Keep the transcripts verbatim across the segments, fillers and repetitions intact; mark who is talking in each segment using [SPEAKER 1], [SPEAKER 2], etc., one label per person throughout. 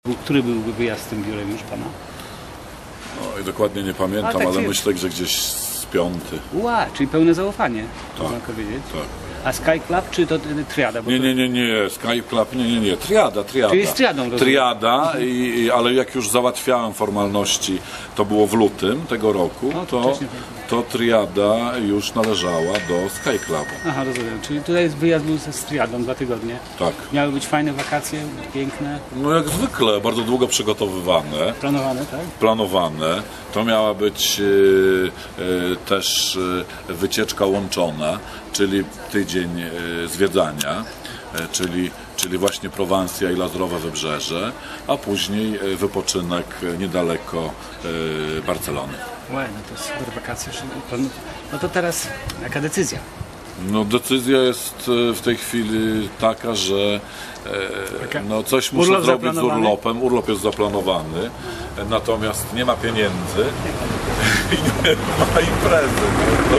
[SPEAKER 1] Który byłby wyjazd z tym biurem już pana?
[SPEAKER 2] No i dokładnie nie pamiętam,
[SPEAKER 1] A, tak
[SPEAKER 2] ale
[SPEAKER 1] jest.
[SPEAKER 2] myślę, że gdzieś z piąty.
[SPEAKER 1] Ła, czyli pełne zaufanie,
[SPEAKER 2] Tak,
[SPEAKER 1] można powiedzieć.
[SPEAKER 2] tak.
[SPEAKER 1] A Sky Club czy to y, triada? Bo
[SPEAKER 2] Nie,
[SPEAKER 1] to...
[SPEAKER 2] nie, nie, nie, Sky Club, nie, nie, nie, triada, triada.
[SPEAKER 1] Czyli z triadą, rozumiem.
[SPEAKER 2] Triada, i, i, ale jak już załatwiałem formalności, to było w lutym tego roku,
[SPEAKER 1] No, to
[SPEAKER 2] to,
[SPEAKER 1] wcześniej.
[SPEAKER 2] to triada już należała do Sky Clubu.
[SPEAKER 1] Aha, rozumiem. Czyli tutaj wyjazd był z triadą dwa tygodnie.
[SPEAKER 2] Tak.
[SPEAKER 1] Miały być fajne wakacje, piękne,
[SPEAKER 2] No jak zwykle, bardzo długo przygotowywane.
[SPEAKER 1] planowane, tak?
[SPEAKER 2] planowane. To miała być e, e, też e, wycieczka łączona, czyli tydzień e, zwiedzania, e, czyli, czyli właśnie Prowansja i Lazurowe Wybrzeże, a później e, wypoczynek niedaleko e, Barcelony.
[SPEAKER 1] Łe, no to super wakacje. Plan- No to teraz jaka decyzja?
[SPEAKER 2] No, decyzja jest e, w tej chwili taka, że
[SPEAKER 1] Taka?
[SPEAKER 2] e, no, coś muszę
[SPEAKER 1] Urlop
[SPEAKER 2] zrobić z
[SPEAKER 1] zaplanowany?
[SPEAKER 2] urlopem. Urlop jest zaplanowany, e, natomiast nie ma pieniędzy i nie ma imprezy. No,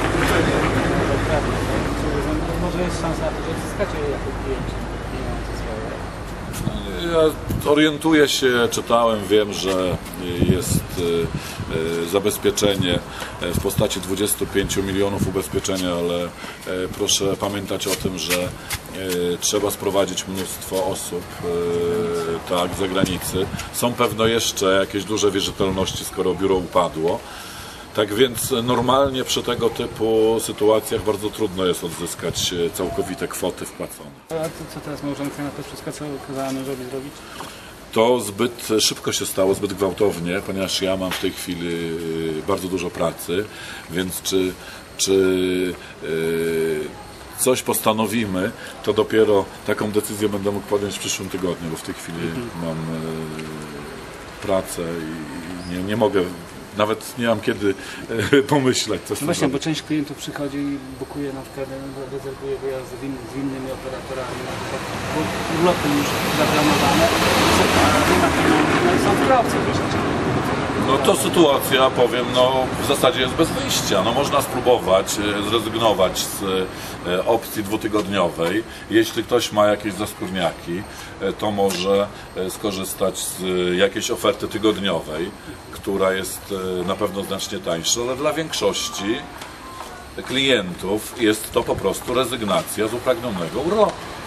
[SPEAKER 1] Może jest szansa na to, że zyskacie jako klienci pieniądze swoje.
[SPEAKER 2] ja orientuję się, czytałem, wiem, że jest e, e, zabezpieczenie e, w postaci dwudziestu pięciu milionów ubezpieczenia, ale e, proszę pamiętać o tym, że e, trzeba sprowadzić mnóstwo osób e, tak, z zagranicy. Są pewno jeszcze jakieś duże wierzytelności, skoro biuro upadło. Tak więc normalnie przy tego typu sytuacjach bardzo trudno jest odzyskać całkowite kwoty wpłacone.
[SPEAKER 1] A to, co teraz małżonka na to wszystko, co kazała mężowi zrobić?
[SPEAKER 2] To zbyt szybko się stało, zbyt gwałtownie, ponieważ ja mam w tej chwili bardzo dużo pracy, więc czy, czy yy, coś postanowimy, to dopiero taką decyzję będę mógł podjąć w przyszłym tygodniu, bo w tej chwili mhm. mam yy, pracę i nie, nie mogę. Nawet nie mam kiedy e, pomyśleć, co z tym
[SPEAKER 1] Właśnie,
[SPEAKER 2] zrobić.
[SPEAKER 1] bo część klientów przychodzi i bukuje na przykład, rezerwuje wyjazdy z, in, z innymi operatorami, na przykład urlopy już zaplanowane, nie ma pieniędzy, no i są w kropce wreszcie.
[SPEAKER 2] No to sytuacja, powiem, no w zasadzie jest bez wyjścia. No można spróbować e, zrezygnować z e, opcji dwutygodniowej. Jeśli ktoś ma jakieś zaskórniaki, e, to może e, skorzystać z e, jakiejś oferty tygodniowej, która jest e, na pewno znacznie tańsza, ale dla większości klientów jest to po prostu rezygnacja z upragnionego urlopu.